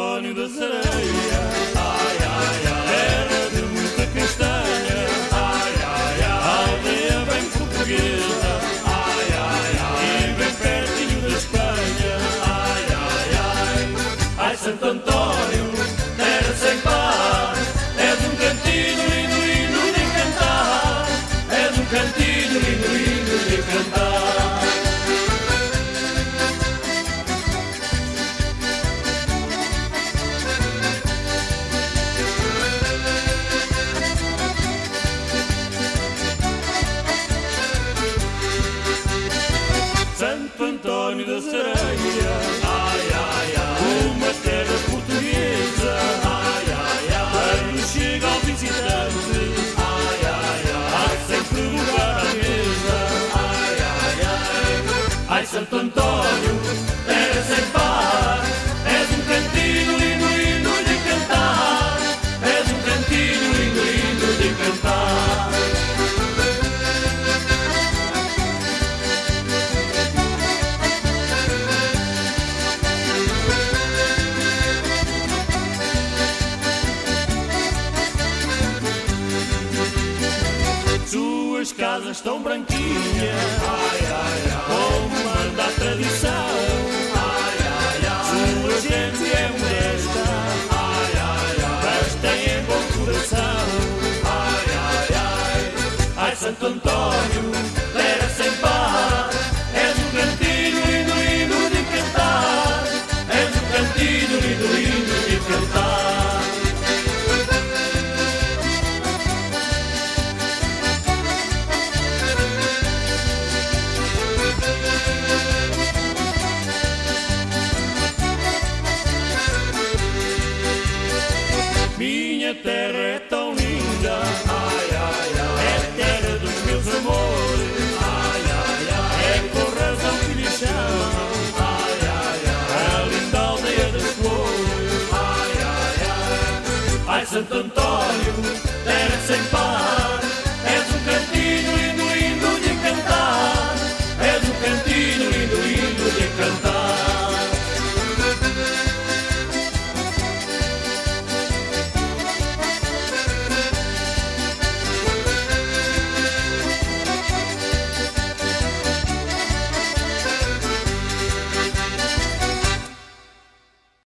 António da Sereia, ai, ai, ai, terra de muita castanha, ai, ai, ai, aldeia bem portuguesa, ai, ai, ai, e bem pertinho da Espanha, ai, ai, ai, ai, Santo António, terra sem par, és um cantinho lindo, lindo de cantar, és um cantinho lindo, lindo de cantar. Santo António da Sereia, ai, ai, ai, uma terra portuguesa, ai, ai, ai, quando chega ao visitante, ai, ai, ai, há sempre lugar à mesa, ai, ai, ai, ai, Santo António, terra sem par, és um cantinho lindo, lindo de cantar, és um cantinho lindo, lindo de cantar. Suas casas tão branquinhas, ai, ai, ai, como manda a tradição, ai, ai, ai, sua gente é modesta, ai, ai, ai, mas tem bom coração, ai, ai, ai, ai, Santo António, terra sem par, és um cantinho lindo, lindo de cantar, és um cantinho lindo, lindo de cantar. Minha terra é tão linda, ai, ai, ai, é terra dos meus amores, ai, ai, ai, é por razão que lhe chamam, ai, ai, ai, a linda aldeia das flores, ai, ai, ai, ai, Santo António.